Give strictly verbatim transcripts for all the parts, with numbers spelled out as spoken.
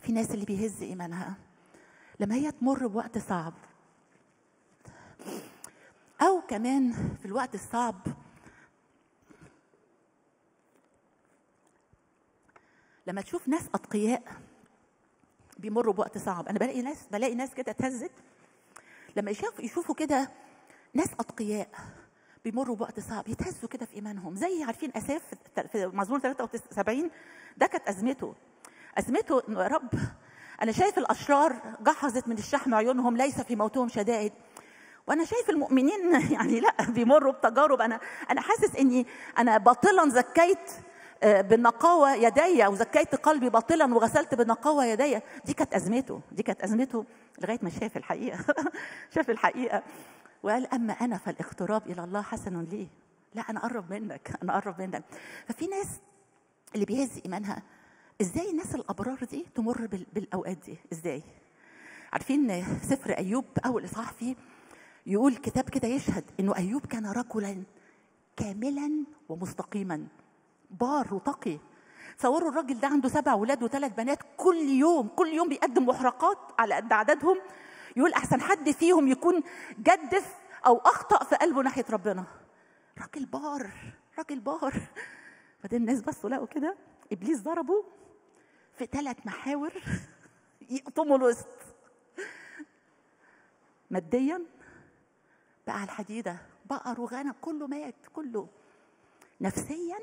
في ناس اللي بيهز ايمانها لما هي تمر بوقت صعب، او كمان في الوقت الصعب لما تشوف ناس اتقياء بيمروا بوقت صعب. انا بلاقي ناس بلاقي ناس كده اتهزت لما يشوفوا يشوفوا كده ناس اتقياء بيمروا بوقت صعب، يتهزوا كده في ايمانهم. زي عارفين اساف في مزمور ثلاثة وسبعين، ده كانت ازمته ازمته انه يا رب انا شايف الاشرار جحظت من الشحم عيونهم، ليس في موتهم شدائد، وانا شايف المؤمنين يعني لا بيمروا بتجارب. انا انا حاسس اني انا باطلا زكيت بالنقاوه يدي، او زكيت قلبي باطلا وغسلت بالنقاوه يدي. دي كانت ازمته دي كانت ازمته لغايه ما شاف الحقيقه شاف الحقيقه وقال اما انا فالاقتراب الى الله حسن لي. لا انا اقرب منك انا اقرب منك. ففي ناس اللي بيهز ايمانها، ازاي الناس الابرار دي تمر بالاوقات دي ازاي؟ عارفين سفر ايوب اول اصحاح فيه يقول كتاب كده يشهد انه ايوب كان رجلا كاملا ومستقيما بار وتقي. تصوروا الراجل ده عنده سبع اولاد وثلاث بنات، كل يوم كل يوم بيقدم محرقات على قد عددهم. يقول احسن حد فيهم يكون جدف او اخطا في قلبه ناحيه ربنا. راجل بار راجل بار. بعدين الناس بصوا لقوا كده ابليس ضربه في ثلاث محاور يقطموا الوسط. ماديا بقى على الحديده، بقر وغنم كله مات كله. نفسيا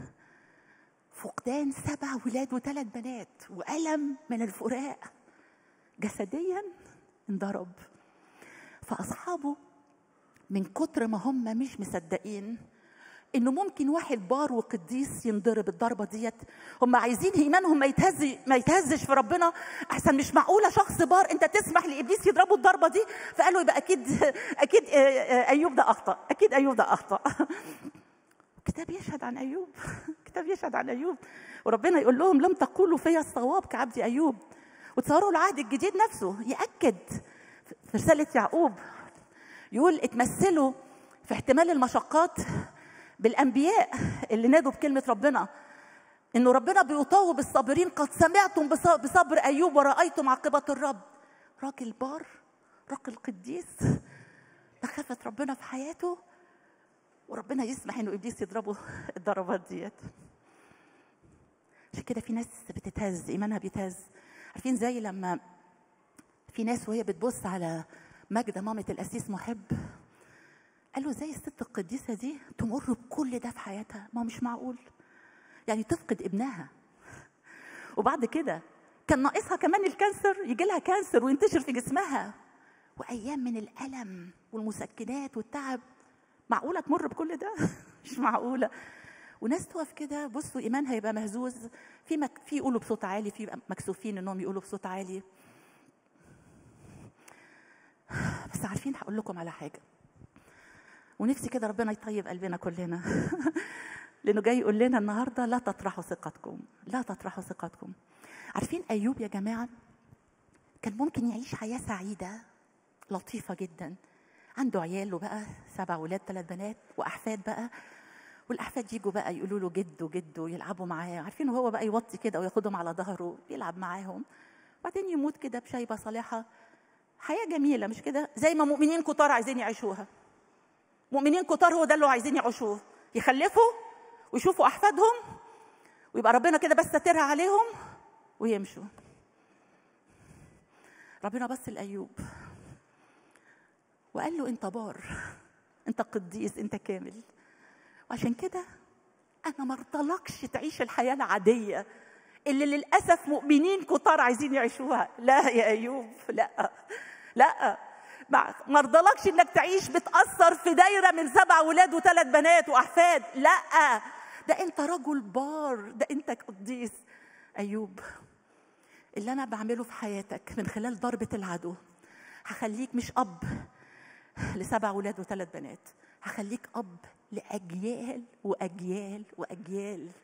فقدان سبع ولاد وثلاث بنات والم من الفراق. جسديا انضرب. فاصحابه من كتر ما هم مش مصدقين انه ممكن واحد بار وقديس ينضرب الضربه ديت، هم عايزين ايمانهم ما يتهز ما يتهزش في ربنا. احسن مش معقوله شخص بار انت تسمح لابليس يضربه الضربه دي. فقالوا يبقى اكيد اكيد ايوب ده اخطا، اكيد ايوب ده اخطا. كتاب يشهد عن ايوب كتاب يشهد عن ايوب وربنا يقول لهم لم تقولوا في الصواب كعبد ايوب. وتصوروا العهد الجديد نفسه ياكد في رساله يعقوب، يقول اتمثلوا في احتمال المشقات بالانبياء اللي نادوا بكلمه ربنا، انه ربنا بيطوب الصابرين. قد سمعتم بصبر ايوب ورايتم عاقبه الرب. راجل بار راجل قديس بخافه ربنا في حياته، وربنا يسمح انه ابليس يضربه الضربات ديت. عشان كده في ناس بتتهز ايمانها بيتهز. عارفين زي لما في ناس وهي بتبص على ماجدة مامة القسيس محب، قالوا زي الست القديسة دي تمر بكل ده في حياتها؟ ما هو مش معقول يعني تفقد ابنها، وبعد كده كان ناقصها كمان الكانسر، يجي لها كانسر وينتشر في جسمها، وايام من الالم والمسكنات والتعب. معقوله تمر بكل ده؟ مش معقوله. وناس تقف كده بصوا ايمانها يبقى مهزوز. في مك... في يقولوا بصوت عالي، في مكسوفين انهم يقولوا بصوت عالي. بس عارفين هقول لكم على حاجه، ونفسي كده ربنا يطيب قلبنا كلنا لانه جاي يقول لنا النهارده لا تطرحوا ثقتكم، لا تطرحوا ثقتكم. عارفين ايوب يا جماعه كان ممكن يعيش حياه سعيده لطيفه جدا، عنده عياله بقى سبع ولاد ثلاث بنات واحفاد بقى، والاحفاد يجوا بقى يقولوا له جد وجد ويلعبوا معاه. عارفين وهو بقى يوطي كده وياخدهم على ظهره يلعب معاهم، بعدين يموت كده بشيبه صالحه. حياه جميله مش كده؟ زي ما مؤمنين كتار عايزين يعيشوها. مؤمنين كتار هو ده اللي عايزين يعيشوه، يخلفوا ويشوفوا احفادهم ويبقى ربنا كده بس ساترها عليهم ويمشوا. ربنا بص لايوب وقال له انت بار، انت قديس، انت كامل، وعشان كده انا ما ارضلكش تعيش الحياه العاديه اللي للاسف مؤمنين كتار عايزين يعيشوها. لا يا ايوب، لا لا، ما ارضلكش انك تعيش بتاثر في دايره من سبع ولاد وثلاث بنات واحفاد. لا، ده انت رجل بار، ده انت قديس. ايوب اللي انا بعمله في حياتك من خلال ضربه العدو، هخليك مش اب لسبع ولاد وثلاث بنات، هخليك اب لاجيال واجيال واجيال.